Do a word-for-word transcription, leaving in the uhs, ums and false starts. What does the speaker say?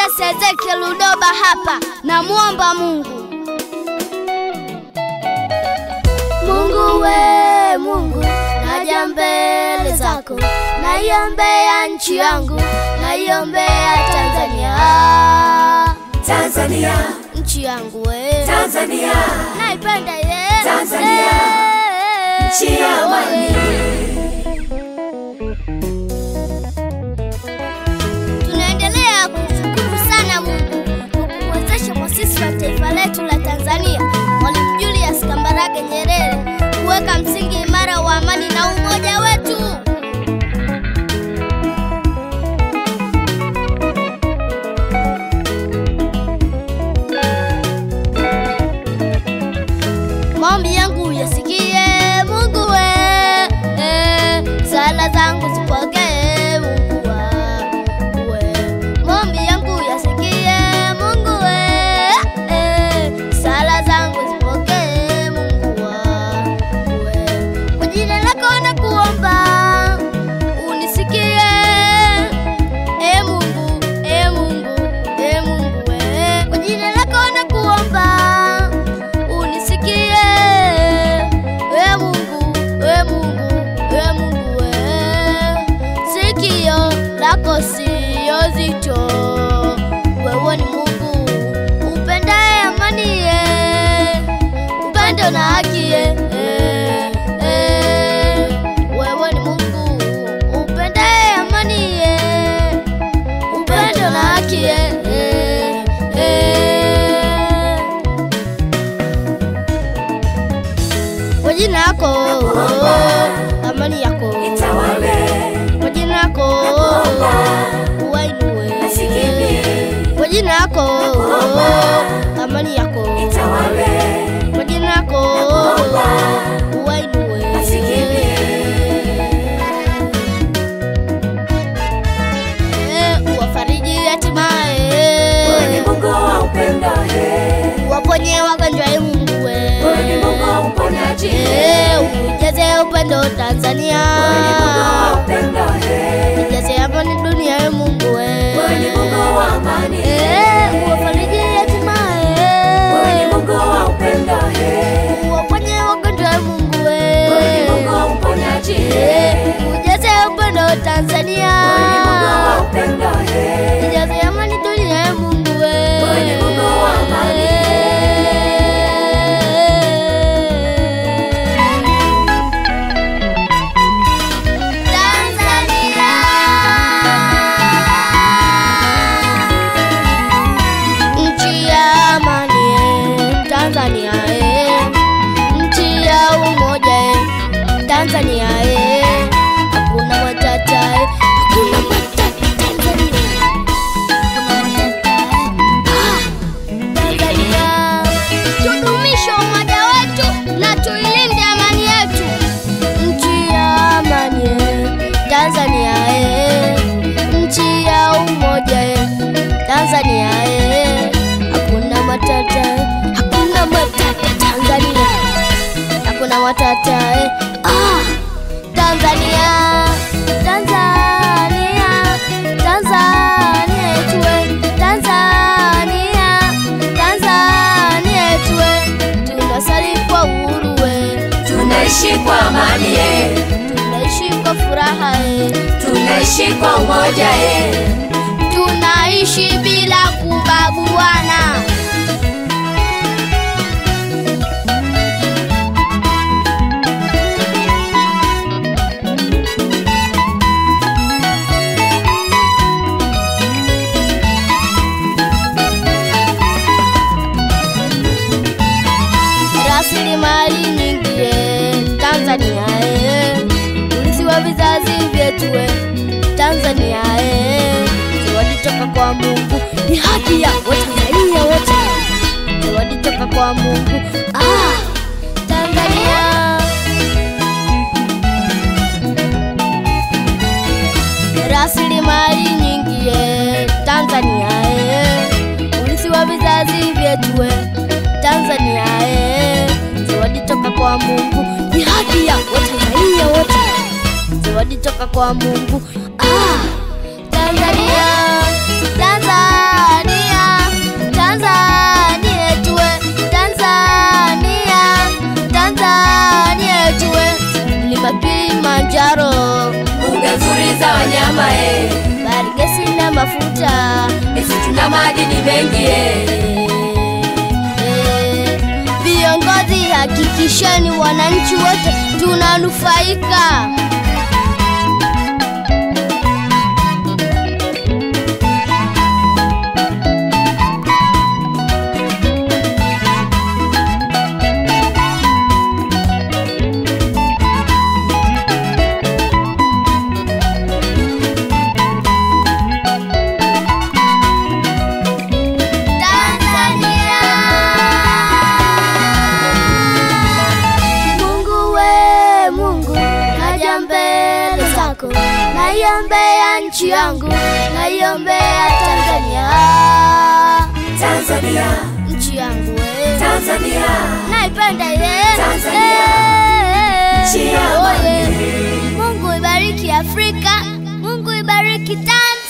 Elias Ezekiel Ludoba hapa, na muomba Mungu. Mungu we Mungu, naja mbele zako, naiombea nchi yangu, naiombea Tanzania. Tanzania, nchi yangu we Tanzania, naipenda ye Tanzania, nchi ya amani. Tunaendelea kushukuru sana Mungu kwa kuwezesha mwasisi wa taifa letu la Tanzania, Mwalimu Julius Kambarage Nyerere, kuweka msingi imara wa amani na umoja wetu. Maombi yangu yasikie Mungu we, eh, sala zangu zipokee Mungu we. Maombi yangu yasikie Mungu we, eh, sala zangu zipokee Mungu we. Kwa jina lako nakuomba unisikie, eh Mungu, eh Mungu, eh Mungu we. Kwa jina lako nakuomba unisikie, we Mungu, we Mungu, we Mungu we. Sikio lako sio zito, wewe ni Mungu upendaye amani ye, upendo na haki ye, eh, eh. Wewe ni Mungu upendaye amani ye, upendo na haki ye, eh, eh. Kwa jina lako amani yako Itawale, kwa jina lako uwainue, kwa jina lako amani yako itawale, kwa jina lako uwainue. Eh, uwafariji hatimaye, wewe ni Mungu wa upendo, uwaponye wagonjwa e Mungu we, wewe ni Mungu wa uponyaji, eh, ujaze upendo Tanzania, wewe ni Mungu wa upendo, ujaze amani dunia e Mungu we, wewe ni Mungu wa amani, eh, uwafariji hatimaye, wewe ni Mungu wa upendo, uwaponye wagonjwa e Mungu we, wewe ni Mungu wa uponyaji, eh, ujaze upendo Tanzania, wewe ni Mungu wa upendo, ujaze amani dunia e Mungu we, wewe ni Mungu wa amani. Tanzania, nchi ya amani eh, Tanzania eh, nchi ya umoja eh, Tanzania eh, hakuna matata eh, hakuna matata Tanzania, hakuna matata eh, ah, Tanzania, tudumishe umoja wetu na tuilinde amani yetu, nchi ya amani eh, Tanzania eh, nchi ya umoja eh, Tanzania eh, hakuna matata eh, hakuna matata Tanzania, hakuna matata eh, ah, Tanzania, Tanzania, Tanzania yetu eh, Tanzania, Tanzania yetu eh, tunasali kwa uhuru eh, Tunaishi kwa amani, eh, tunaishi kwa furaha eh, tunaishi kwa umoja, eh, tunaishi bila kubaguana. Rasilimali nyingi eh, Tanzania eh, urithi wa vizazi vyetu eh, Tanzania eh, zawadi toka kwa Mungu, ni haki ya Watanzania wote, zawadi toka kwa Mungu, ah, Tanzania. Rasilimali nyingi eh, Tanzania eh, urithi wa vizazi vyetu eh, Tanzania eh, zawadi toka kwa Mungu, ni haki ya Watanzania wote, zawadi toka kwa Mungu, ah, Tanzania. Tanzania, Tanzania tuwe, Tanzania, Tanzania tuwe. Mlima Kilimanjaro, mbuga nzuri za wanyama eh, bahari, gesi na mafuta, misitu na madini mengi eh. Viongozi hakikisheni wananchi wote tunanufaika. Naiombea nchi yangu, naiombea Tanzania. Tanzania, nchi yangu we. Tanzania, naipenda ye. Tanzania, nchi yangu. Mungu ibariki Afrika, Mungu ibariki Tanzania.